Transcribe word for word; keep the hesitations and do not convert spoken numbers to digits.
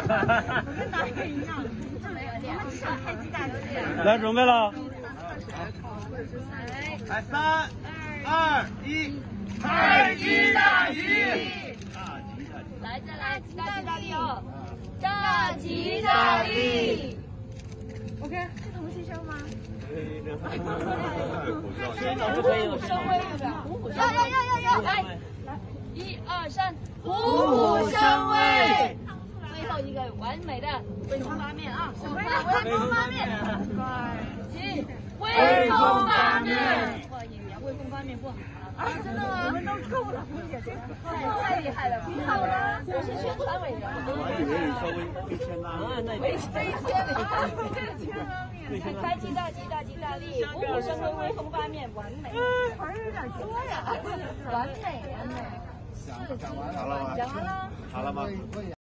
我跟导演一样，没有练，上开机大戏。 来，准备了。 来，三、二、一，开机大吉！ 来，再来，大吉大利哦！大吉大利。OK， 是同期声吗？ 不可以， 虎虎生威，虎虎生威，要要要要来来，一二三，虎虎生威。最后一个完美的威风八面啊！威风八面，起，威风八面。哇，演员威风八面不好啊！真的吗？我们都够了，红姐姐，太厉害了，挺好的。我是宣传委员。 我以为你稍微微签拉面， 微微签里，开机大吉大吉大利，虎虎生威，威风八面，完美。词儿有点多呀，完美完美。是， 讲完了， 讲完了， 好了吗？